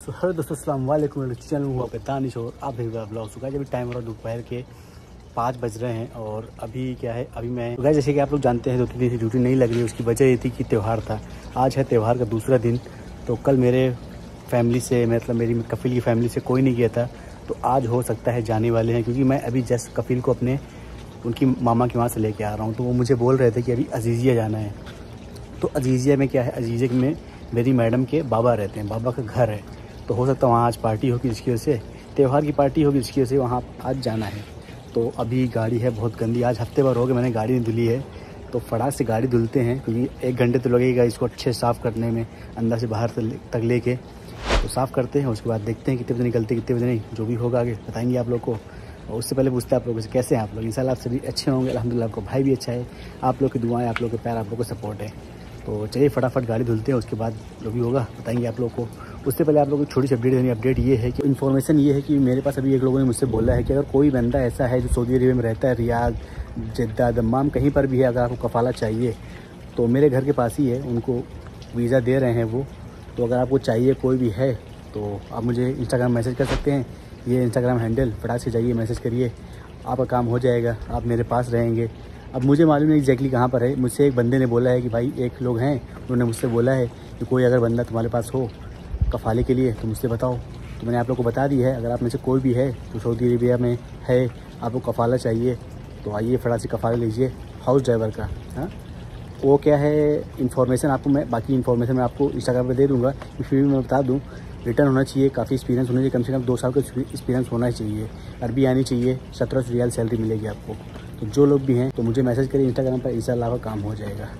तो हेलो दोस्तों, अस्सलाम वालेकुम। चैनल हुआ पे दानिश और आप भी ब्लॉग सुखा। जब टाइम हो रहा है दोपहर के 5 बज रहे हैं और अभी क्या है, अभी मैं तो जैसे कि आप लोग जानते हैं 2-3 दिन से ड्यूटी नहीं लग रही। उसकी वजह ये थी कि त्यौहार था। आज है त्यौहार का दूसरा दिन। तो कल मेरे फैमिली से, मतलब मेरी कफिल की फैमिली से कोई नहीं गया था, तो आज हो सकता है जाने वाले हैं, क्योंकि मैं अभी जस्ट कफिल को अपने उनकी मामा के वहाँ से लेके आ रहा हूँ। तो वो मुझे बोल रहे थे कि अभी अजीज़िया जाना है। तो अजीज़िया में क्या है, अजीज़िया में मेरी मैडम के बाबा रहते हैं, बाबा का घर है। तो हो सकता है वहाँ आज पार्टी होगी, जिसकी वजह से त्यौहार की पार्टी होगी, जिसकी वजह से वहाँ आज जाना है। तो अभी गाड़ी है बहुत गंदी, आज हफ्ते भर हो गए मैंने गाड़ी नहीं धुली है। तो फटाक से गाड़ी धुलते हैं, क्योंकि 1 घंटे तो लगेगा इसको अच्छे साफ़ करने में, अंदर से बाहर तक लेके। तो साफ़ करते हैं, उसके बाद देखते हैं कितने बजे निकलते, कितने बजे नहीं, जो भी होगा आगे बताएंगे आप लोग को। और उससे पहले पूछते हैं आप लोगों से कैसे हैं आप लोग। इंशाल्लाह आप सभी अच्छे होंगे, अल्हम्दुलिल्लाह। आपको भाई भी अच्छा है, आप लोग की दुआएं, आप लोग के प्यार, आप लोग को सपोर्ट है। तो चलिए फटाफट गाड़ी धुलते हैं, उसके बाद जो भी होगा बताएंगे आप लोग को। उससे पहले आप लोगों को छोटी सी अपडेट देनी। अपडेट ये है कि इन्फॉर्मेशन ये है कि मेरे पास अभी एक लोगों ने मुझसे बोला है कि अगर कोई बंदा ऐसा है जो सऊदी अरेबिया में रहता है, रियाद, जद्दा, दम्माम कहीं पर भी है, अगर आपको कफ़ाला चाहिए तो मेरे घर के पास ही है, उनको वीज़ा दे रहे हैं वो। तो अगर आपको चाहिए कोई भी है तो आप मुझे इंस्टाग्राम मैसेज कर सकते हैं। ये इंस्टाग्राम हैंडल, फटाक से जाइए मैसेज करिए, आपका काम हो जाएगा, आप मेरे पास रहेंगे। अब मुझे मालूम नहीं एग्जैक्टली कहाँ पर है। मुझसे एक बंदे ने बोला है कि भाई एक लोग हैं, उन्होंने मुझसे बोला है कि कोई अगर बंदा तुम्हारे पास हो कफ़ाले के लिए तो मुझसे बताओ। तो मैंने आप लोग को बता दी है, अगर आप में से कोई भी है तो सऊदी अरेबिया में है, आपको कफ़ाला चाहिए तो आइए फटाक से कफ़ाला लीजिए हाउस ड्राइवर का। हाँ, वो क्या है इन्फॉर्मेशन आपको मैं, बाकी इन्फॉर्मेशन मैं आपको इंस्टाग्राम पर दे दूँगा। फिर भी मैं बता दूँ, रिटर्न होना चाहिए, काफ़ी एक्सपीरियंस होना चाहिए, कम से कम 2 साल का एक्सपीरियंस होना चाहिए, अरबी आनी चाहिए, 1700 रियाल सैलरी मिलेगी आपको। तो जो लोग भी हैं तो मुझे मैसेज करिए इंस्टाग्राम पर, इंशाल्लाह का काम हो जाएगा।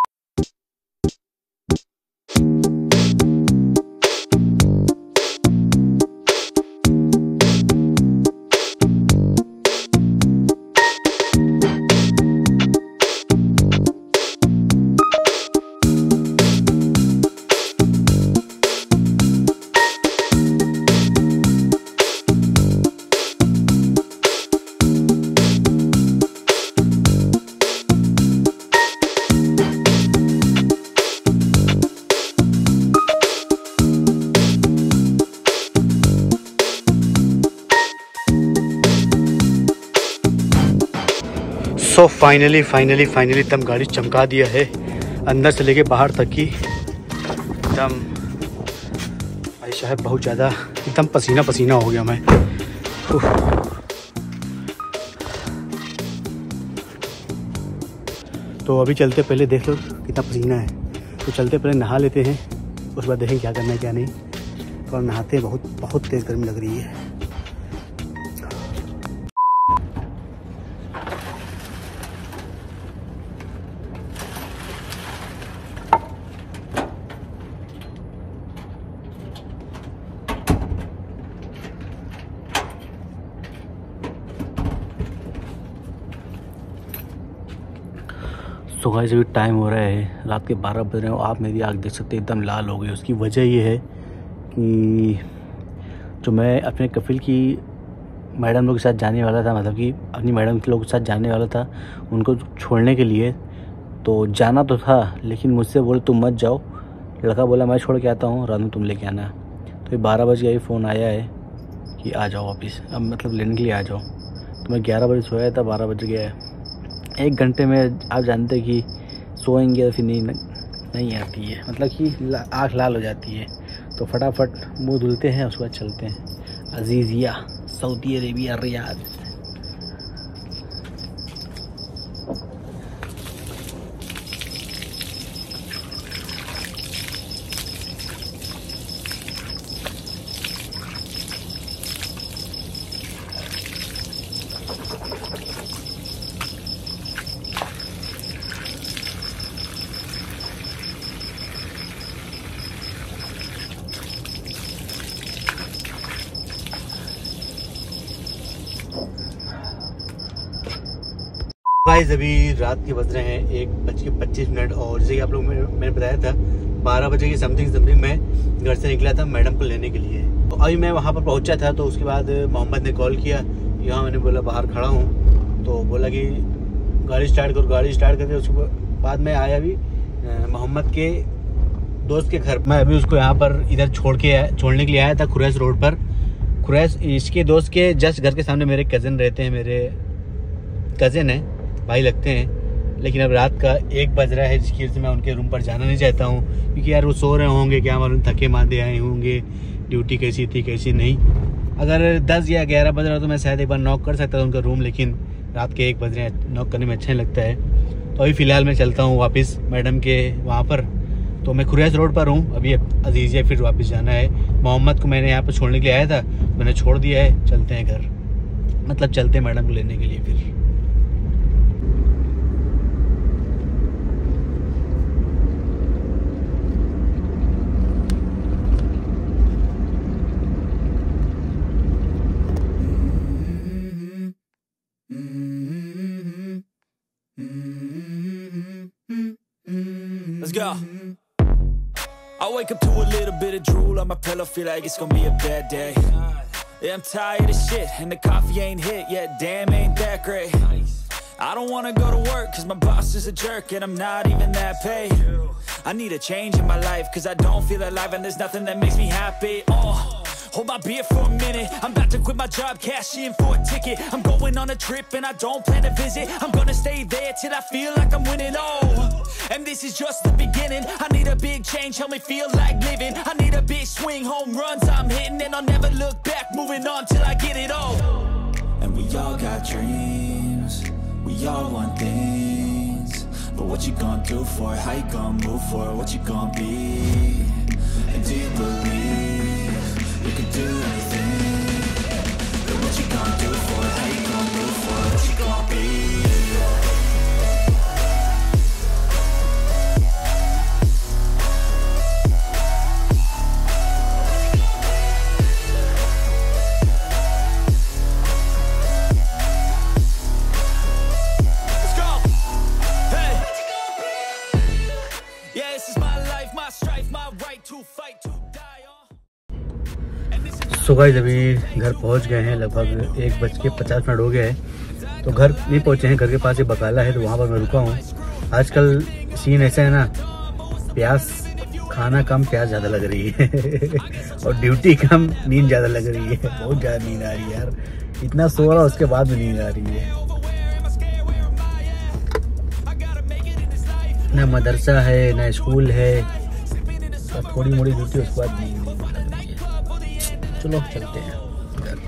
तो फाइनली एकदम गाड़ी चमका दिया है, अंदर से लेके बाहर तक की एकदम। भाई साहब बहुत ज़्यादा एकदम पसीना पसीना हो गया मैं। तो अभी चलते पहले देख लो कितना पसीना है। तो चलते पहले नहा लेते हैं, उसके बाद देखें क्या करना है क्या नहीं। और नहाते बहुत तेज़ गर्मी लग रही है। तो गाइस अभी टाइम हो रहा है रात के 12 बज रहे हो। आप मेरी आँख देख सकते हैं एकदम लाल हो गई। उसकी वजह ये है कि जो मैं अपने कफिल की मैडम लोग के साथ जाने वाला था, मतलब कि अपनी मैडम के लोग के साथ जाने वाला था उनको छोड़ने के लिए। तो जाना तो था, लेकिन मुझसे बोले तुम मत जाओ। लड़का बोला मैं छोड़ के आता हूँ, रात में तुम लेके आना। तो ये 12 बज गया, फ़ोन आया है कि आ जाओ वापस, अब मतलब लेने के लिए आ जाओ। तो मैं 11 बजे सोया था, 12 बज गया है। 1 घंटे में आप जानते हैं कि सोएंगे तो फिर नहीं आती है, मतलब कि आँख लाल हो जाती है। तो फटाफट मुंह धुलते हैं, उसके बाद चलते हैं Aziziya, Saudi Arabia, Riyadh. Guys अभी रात के बज रहे हैं 1:25 और जैसे कि आप लोग मैंने बताया था 12 बजे की समथिंग मैं घर से निकला था मैडम को लेने के लिए। तो अभी मैं वहाँ पर पहुँचा था। तो उसके बाद मोहम्मद ने कॉल किया, यहाँ मैंने बोला बाहर खड़ा हूँ। तो बोला कि गाड़ी स्टार्ट करो, गाड़ी स्टार्ट करके उसके बाद मैं आया भी मोहम्मद के दोस्त के घर। मैं अभी उसको यहाँ पर इधर छोड़ने के लिए आया था खुरैस रोड पर। खुरैस इसके दोस्त के जस्ट घर के सामने मेरे कज़न रहते हैं, मेरे कज़न है, भाई लगते हैं। लेकिन अब रात का 1 बज रहा है, जिसकी वजह से मैं उनके रूम पर जाना नहीं चाहता हूँ, क्योंकि यार वो सो रहे होंगे, क्या मालूम थके मांदे आए होंगे, ड्यूटी कैसी थी कैसी नहीं। अगर 10 या 11 बज रहा तो मैं शायद एक बार नॉक कर सकता था उनका रूम, लेकिन रात के 1 बज रहे हैं, नॉक करने में अच्छा नहीं लगता है। तो अभी फ़िलहाल मैं चलता हूँ वापस मैडम के वहाँ पर। तो मैं खुरैस रोड पर हूँ अभी, अजीज़िया फिर वापस जाना है। मोहम्मद को मैंने यहाँ पर छोड़ने के लिए आया था, मैंने छोड़ दिया है, चलते हैं घर, मतलब चलते हैं मैडम को लेने के लिए फिर। Let's go. I wake up to a little bit of drool on my pillow, feel like it's gonna be a bad day. Yeah, I'm tired of shit and the coffee ain't hit yet, damn ain't that great. I don't wanna go to work cause my boss is a jerk and I'm not even that paid. I need a change in my life cause I don't feel alive and there's nothing that makes me happy. Hold my beer for a minute, I'm about to quit my job, cash in for a ticket. I'm going on a trip and I don't plan to visit. I'm gonna stay there till I feel like I'm winning, and this is just the beginning. I need a big change, help me feel like living. I need a big swing, home runs I'm hitting, and I'll never look back, moving on till I get it all. And we all got dreams, we all want things, but what you gonna do for it, how you gonna move for it, what you gonna be, and do you believe you can do anything, but what you gonna do for it, how you gonna move for it, what you gonna be. So guys अभी घर पहुंच गए हैं, लगभग 1:50 हो गया है। तो घर नहीं पहुंचे हैं, घर के पास एक बकाला है तो वहां पर मैं रुका हूं। आजकल सीन ऐसा है ना, प्यास खाना कम प्यास ज़्यादा लग रही है और ड्यूटी कम नींद ज़्यादा लग रही है। बहुत ज़्यादा नींद आ रही है यार, इतना सो रहा उसके बाद में नींद आ रही है। ना मदरसा है ना स्कूल है, तो थोड़ी मोड़ी ड्यूटी उसके बाद नींद लग रही है। चलो चलते हैं घर।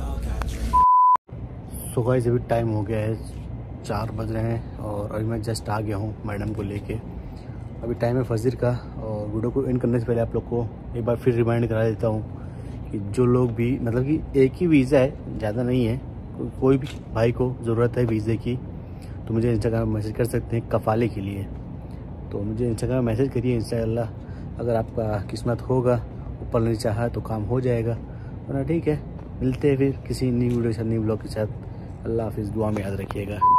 सो गाइस अभी टाइम हो गया है, 4 बज रहे हैं और अभी मैं जस्ट आ गया हूँ मैडम को लेके। अभी टाइम है फजर का और वीडियो को एंड करने से पहले आप लोग को एक बार फिर रिमाइंड करा देता हूँ कि जो लोग भी मतलब कि एक ही वीज़ा है, ज़्यादा नहीं है, कोई भी भाई को ज़रूरत है वीज़े की तो मुझे इंस्टाग्राम में मैसेज कर सकते हैं कफ़ाले के लिए। तो मुझे इंस्टाग्राम में मैसेज करिए, इंशाअल्लाह अगर आपका किस्मत होगा, ऊपर नहीं चाहा तो काम हो जाएगा, वरना ठीक है। मिलते हैं फिर किसी न्यू वीडियो के साथ, न्यू ब्लॉग के साथ। अल्लाह हाफिज़, दुआ में याद रखिएगा।